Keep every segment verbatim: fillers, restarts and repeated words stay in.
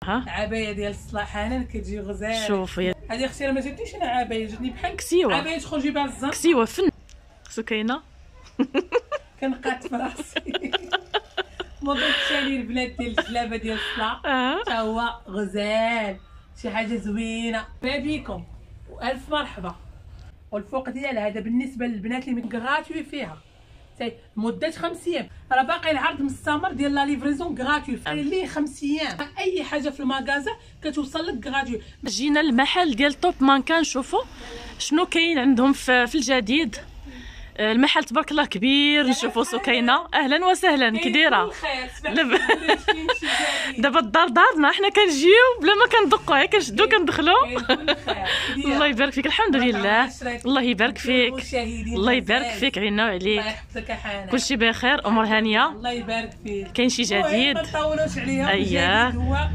اها عبايه ديال الصلاح حنان كتجي غزاله. شوفي هذه اختي راه ما جاتنيش انا عبايه، جاتني بحال كسيوه عبايه تخرجي بها الزنقه. كسيوه فن سكينه. كنقات في راسي. موضوع الثاني البنات ديال الجلابه ديال الصلاح اه حتى هو غزال، شي حاجه زوينه. مرحبا بكم والف مرحبا. والفوق ديالها هذا بالنسبه للبنات اللي مكغاتوي فيها مده خمس ايام، راه باقي العرض مستمر ديال لا ليفريزون غراتوي اللي خمس ايام. اي حاجه في المغازه كتوصل لك غراتوي. جينا المحل ديال توب مانكان، نشوفوا شنو كاين عندهم في, في الجديد. المحل تبارك الله كبير. نشوفوا سكينه، اهلا وسهلا كي دايره؟ دابا دابا الدار دارنا، حنا كنجيو بلا ما كندقوا، هي كنشدو كندخلوا. الله يبارك فيك. الحمد لله. الله يبارك فيك. الله يبارك فيك عينا وعليك. كلشي بخير، امور هانيه. الله يبارك فيك. كاين شي جديد؟ ما نطولوش عليها. اييه هو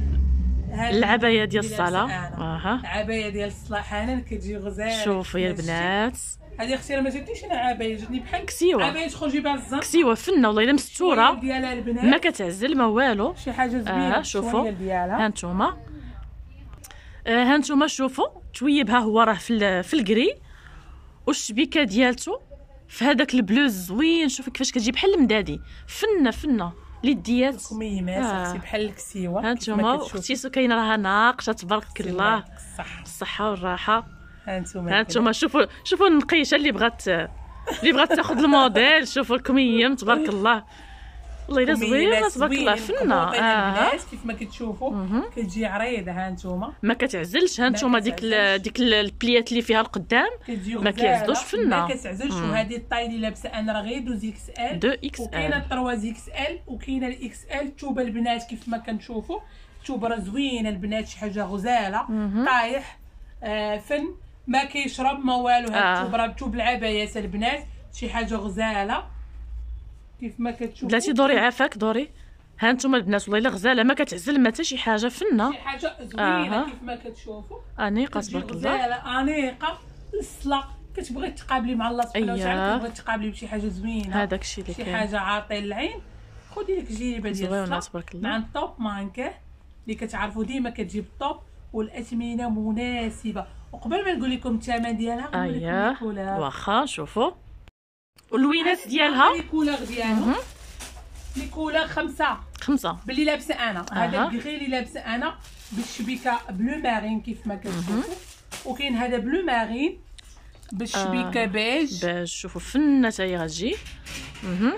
العبايه ديال الصلاه. اها العبايه ديال الصلاح حنان كتجي غزاله. شوفوا يا البنات، هذه اختي راه ما جاتنيش انا عبايه، جاتني بحال كسيوه. عبايه تخرجي بها الزنقه. كسيوه فنه والله الا مستوره ديالها البنات ما كتعزل ما والو. شي حاجه زوينه. آه شوفوا ديالها ها نتوما. آه ها نتوما شوفوا تويبها هو راه في في الكري، والشبيكه ديالته في هذاك البلوز زوين. شوفي كيفاش كتجي بحال المدادي. فنه فنه ليديات كميمات اختي بحال الكسيوه. ها نتوما اختي سكينه راها ناقشه تبارك الله. الصحه الصحه والراحه. ها نتوما ها نتوما شوفوا شوفوا النقيشه اللي بغات اللي بغات تاخذ الموديل. شوفوا الكميم تبارك الله. والله الا زوينه تبارك الله فنه. اه كيف ما كتشوفوا كتجي عريضه. ها نتوما ما كتعزلش. ها نتوما ديك ديك البليات اللي فيها القدام ما كيعزلوش فنه، ما كتعزلش. وهذه الطاي اللي لابسه انا راه غير دوز اكس ال دو اكس ال، وكاينه ثلاثة اكس ال وكاينه الاكس ال. الثوبه البنات كيف ما كنشوفوا الثوبه راه زوينه البنات، شي حاجه غزاله. طايح آه فن ما كيشرب ما والو. هاد الثوب راه ثوب العبايات البنات، شي حاجه غزاله كيف ما كتشوفوا. بلاتي دوري عافاك دوري. ها نتوما البنات والله الا غزاله ما كتعزل ما حتى شي حاجه فنه، شي حاجه زوينه. آه. كيف ما كتشوفوا انيقه تبارك الله. غزاله انيقه للصلاه. كتبغي تقابلي مع الله سبحانه وتعالى، كتبغي تقابلي بشي حاجه زوينه. هذاك الشيء اللي شي كاين، حاجه عاطيه للعين. خدي لك جيبه ديال الصلاه تبارك الله مع الطوب مانكه اللي كتعرفوا ديما كتجيب الطوب والاثمنه مناسبه. وقبل ما نقول لكم الثمن ديالها اييه واخا شوفوا واللوينات ديالها. لي كولور ديالهم لي كولور خمسه خمسه باللي لابسه انا. هذا أه. الكغي اللي لابسه انا بالشبيكه بلو مارين كيف ما كتشوفوا. وكاين هذا بلو مارين بالشبيكه أه. بيج بيج. شوفوا فنه حتى هي غتجي. اها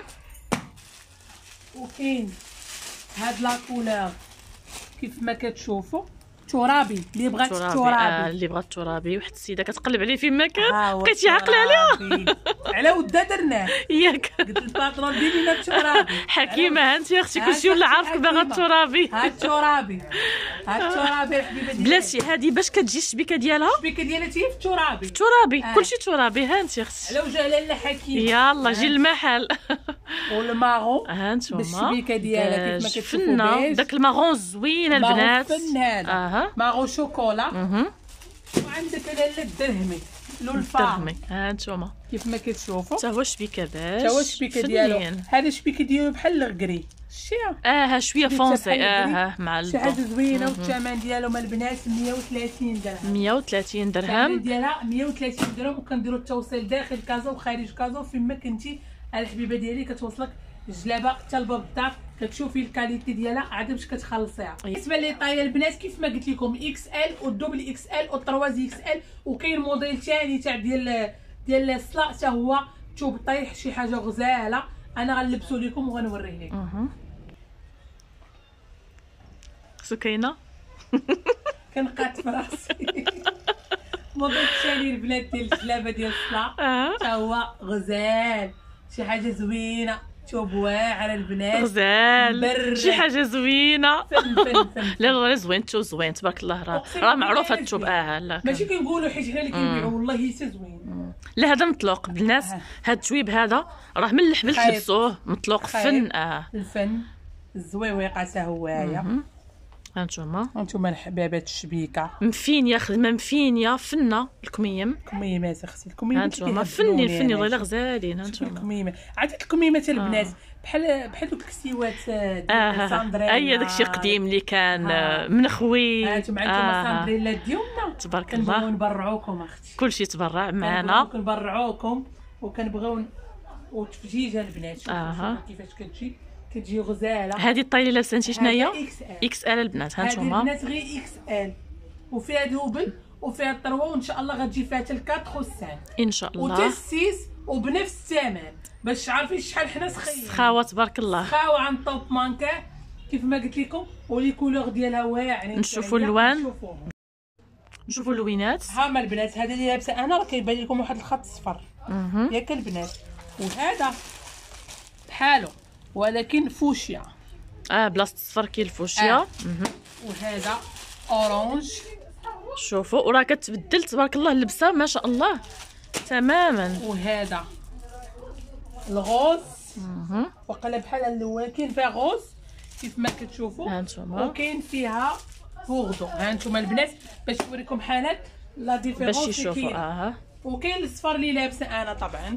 وكاين هاد لا كولور كيف ما كتشوفوا ترابي اللي بغات الترابي. آه اللي بغات الترابي. واحد السيده كتقلب عليه فين ما كان بقيتي عاقله عليها. على ودا درناه ياك قلت الباترون ديري لنا الترابي. حكيمه انت يا اختي كلشي ولا عارفك باغا الترابي. ها الترابي ها الترابي الحبيبه ديالي. بلاتي هذه باش كتجي الشبيكه ديالها الشبيكه ديالها تي في الترابي. الترابي آه. كلشي ترابي. ها انت اختي على وجه لاله حكيمه. يلا جي المحل. والمارون ها انتوما بالشبيكه ديالها كيف ما كتشوفوا فنه. داك المارون زوين البنات. فن هذا اها مارون شوكولا. اها وعندك لاله الدرهمي لولفا. ها انتوما كيف ما كتشوفوا حتى هو الشبيكه باش حتى هو الشبيكه ديالو. هذا الشبيكه ديالو بحال الغري شتيها. اه شويه فونسي. اه مع الضو. شي حاجه زوينه. والثمن ديالهم البنات مية وثلاثين درهم. مية وثلاثين درهم ديالها مية وثلاثين درهم. وكنديروا التوصيل داخل كازا وخارج كازا. فين ما كنتي الحبيبه ديالي كتوصلك الجلابه حتى لباب الدار. كتشوفي الكاليتي ديالها عاد باش كتخلصيها. بالنسبه لي طايه البنات كيف ما قلت لكم اكس ال والدوبل اكس ال والثلاثة اكس ال. وكاين موديل ثاني تاع ديال ديال الصلا حتى هو ثوب طيح شي حاجه غزاله. انا غنلبسو لكم وغنوريه لكم. اها سكينه كنقات في راسي. موضوع الثاني البنات ديال الجلابه ديال الصلا حتى هو غزال، شي حاجه زوينه. ثوب واعر البنات غزال شي حاجه زوينه. فن فن فن. لا لا زوين الثوب زوين تبارك الله. راه راه معروف هاد الثوب. اه لا ماشي كنقولوا حيت حنا اللي كنبيعوا والله حتى زوين. لا هذا مطلوق بالناس. هاد التويب هذا راه من الحبل تلبسوه مطلوق. فن اه الفن الزويويقه حتى هو هي هانتوما هانتوما الحبابات الشبيكه مفينيه، خدمه مفينيه فنه. الكميم الكميمات اختي، الكميمات هانتوما فني الفني والله غزالين. هانتوما الكميمات، عاد الكميمات البنات بحال بحال دوك الكسيوات اه ساندريلا. اي داكشي قديم اللي كان منخوي. هانتوما عندكم ساندريلا ديالنا تبارك الله. كنبغيو نبرعوكم اختي، كلشي تبرع معنا، كنبرعوكم وكنبغيو وتفجيجه البنات. اها كيفاش كتجي كتجي غزاله. هذه الطايله اللي لابسه انت شناهي؟ اكس ال. اكس ال البنات. هانتوما هذه البنات غير اكس ال، وفيها دوبل وفيها الطروه، وان شاء الله غتجي فيها حتى الكاطخ والسان ان شاء الله، وتا السيس وبنفس الثمن، باش عارفين شحال حنا سخيين. سخاوه تبارك الله. سخاوه عن طوب مانكا كيف ما قلت لكم، ولي كولور ديالها واعرين. نشوفوا اللوان، نشوفوا اللوينات. ها هما البنات، هذا اللي لابسه انا راه كيبان لكم واحد الخط صفر ياك البنات، وهذا بحالو ولكن فوشيا. اه بلاصه الصفر كاين الفوشيا. آه. وهذا اورانج. شوفوا وراه كتبدل تبارك الله اللبسه ما شاء الله تماما. وهذا الغوز وقال بحال اللوان، كاين فيها غوز كيف ما كتشوفوا، هانتوما وكاين فيها بوردو. هانتوما البنات باش نوريكم حالات لا ديفيرونس باش يشوفوا. اه وكاين الصفر اللي لابسه انا طبعا.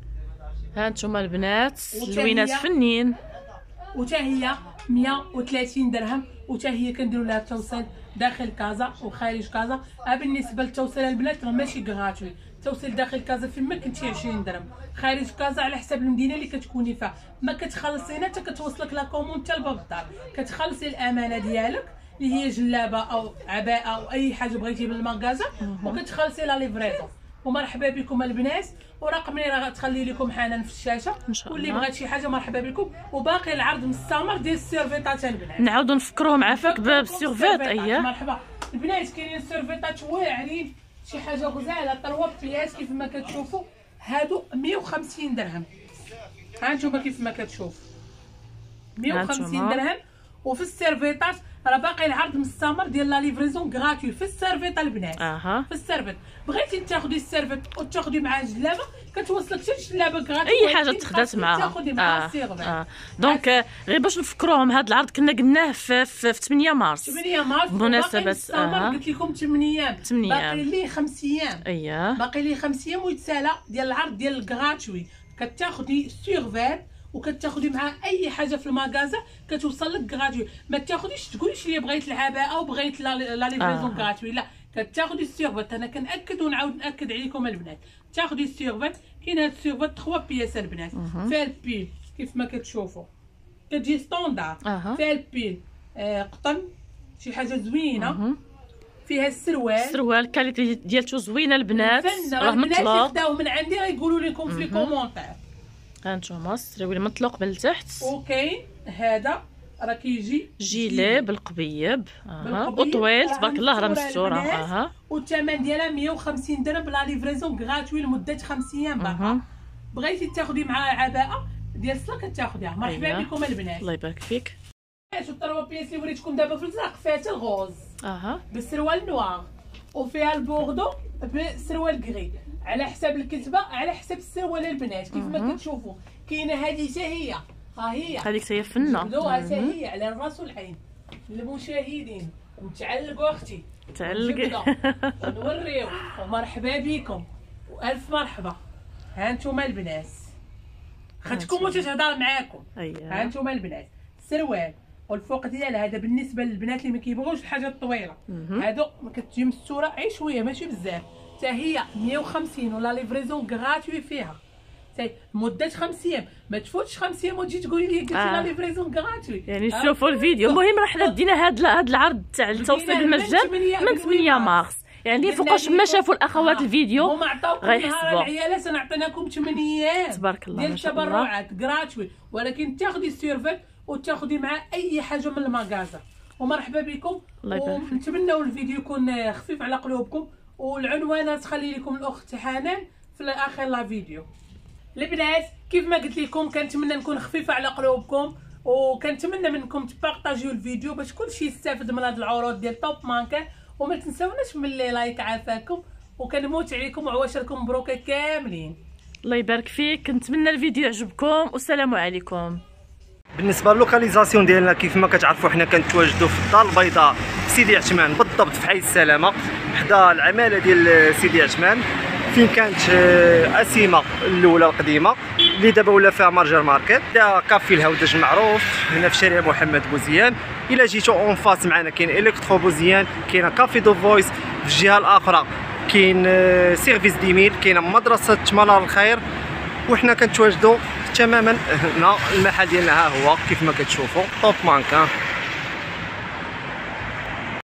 هانتوما البنات اللوينات فنين، وتا هي مية وثلاثين درهم، وتا هي كنديروا لها التوصيل داخل كازا وخارج كازا. ا بالنسبه للتوصيل البنات راه ماشي غراتوي، التوصيل داخل كازا فيما كنتي عشرين درهم، خارج كازا على حسب المدينه اللي كتكوني فيها. ما كتخلصينا حتى كتوصلك لا كوموند حتى لباب الدار، كتخلصي الامانه ديالك اللي هي جلابه او عباءه او اي حاجه بغيتي من المغازه، وكتخلصي لا ليفريزون. ومرحبا بكم البنات، ورقمي راه غتخلي لكم حنان في الشاشه، واللي بغات شي حاجه مرحبا بكم. وباقي العرض مستمر ديال السيرفيطات البنات، نعاودوا نفكروهم عافاك بالسيرفيط. اييه مرحبا البنات، كاينين سيرفيطات واعرين شي حاجه غزاله، طروه بياس كيف ما كتشوفوا. هادو مية وخمسين درهم، ها نتوما كيف ما كتشوف مية وخمسين درهم. وفي السيرفيطات راه باقي العرض مستمر ديال لا ليفريزون غراتوي في السيرفيط البنات. اها في السيرفيط بغيتي تاخدي السيرفيط وتاخدي معاه جلابه، كتوصلك حتى الجلابه غراتوي، اي حاجه تخدات معاها تاخدي معاها السيرفيط. اه دونك آه. غير باش نفكروهم هذا العرض كنا قلناه في, في, في ثمانية مارس. ثمانية مارس بمناسبه اه قلت لكم ثمانية ايام، ثمانية ايام باقي لي خمس ايام. اييه باقي لي خمس ايام ويتسالى ديال العرض ديال الغراتوي. كتاخدي سيرفيط وكتاخدي معاه اي حاجه في المغازه كتوصل لك غراتوي. ما تاخديش تقوليش لي بغيت العباءه وبغيت لا ليفريزون غراتوي، لا كتاخدي السيرفيط. انا كناكد ونعاود ناكد عليكم البنات، تاخدي السيرفيط. كاين هاد السيرفيط ثلاثة بياس البنات، فيها البيل كيف ما كتشوفوا كتجي ستوندار، فيها البيل آه قطن شي حاجه زوينه، فيها السروال. السروال كاليتي ديالته زوينه البنات، راه مطلق. خداو من عندي غيقولوا لكم في لي كومونتير. هانتوما السروال مطلوق من التحت. وكاين هذا راه كيجي جيلي بالقبيب اها وطويل تبارك الله راه مستوره. اها والثمن ديالها مية وخمسين درهم بلا ليفريزون غراتوي لمده خمس ايام. باقا بغيتي تاخدي معاها عباءه ديال الصلا كتاخديها. مرحبا أيوة. بكم البنات، الله يبارك فيك. شوف الطروه بياس اللي وريتكم دابا في الزرق فيها حتى الغوز اها بالسروال نوار، وفيها البوردو بالسروال كري، على حساب الكتبه على حساب السروال البنات كيف ما كتشوفوا. كاينه هذه حتى هي، ها هي هذيك هي فنه، جبدوها حتى هي على الراس والعين للمشاهدين. متعلقوا اختي تعلق ونوريو. ومرحبا بكم والف مرحبا. ها انتم البنات خدتكم وتتهضر معاكم. ها انتم البنات السروال والفوق ديالها هذا بالنسبه للبنات اللي ما كيبغوش الحاجه الطويله، هادو ما كتجي مستوره غير شويه ماشي بزاف. حتى هي مية وخمسين ولا ليفريزون غراتوي فيها مده خمس ايام. ما تفوتش خمس ايام وتجي تقولي لي قلتي لا ليفريزون غراتوي. يعني شوفوا الفيديو. المهم راه حنا دينا هذا هذا العرض تاع التوصيل بالمجان من ثمانية مارس، يعني فوقاش ما شافوا الاخوات الفيديو هما عطاوكم نهار العيالات انا عطيناكم ثمانية ايام تبارك الله ديال التبرعات غراتوي، ولكن تاخدي السيرفيت وتاخدي معاه اي حاجه من المغازه. ومرحبا بكم، ونتمنوا الفيديو يكون خفيف على قلوبكم. والعنوان تخلي لكم الاخت حنان في اخر لا فيديو. البنات كيف ما قلت لكم كنتمنى نكون خفيفه على قلوبكم، وكنتمنى منكم تبارطاجيو الفيديو باش كلشي يستافد من هاد العروض ديال توب مانكا. وما تنساوناش من لي لايك عافاكم، وكنموت عليكم وعواشركم مبروكه كاملين. الله يبارك فيك. كنتمنى الفيديو يعجبكم والسلام عليكم. بالنسبه للوكاليزاسيون ديالنا كيف ما كتعرفوا حنا كنتواجدوا في الدار البيضاء في سيدي عثمان، بالضبط في حي السلامه حدا العماله ديال سيدي عثمان، فين كانت اسيمه الاولى القديمه اللي دابا ولا فيها مارجر ماركت. دا كافي الهودج معروف هنا في شارع محمد بوزيان. الا جيتو اون فاس معنا كاين الكترو بوزيان، كاينه كافي دو فويس، في الجهه الاخرى كاين سيرفيس ديميل، كاينه مدرسه منار الخير، وحنا كنتواجدوا تماما هنا. المحل ديالنا ها هو كيف ما كتشوفوا توب مانكان.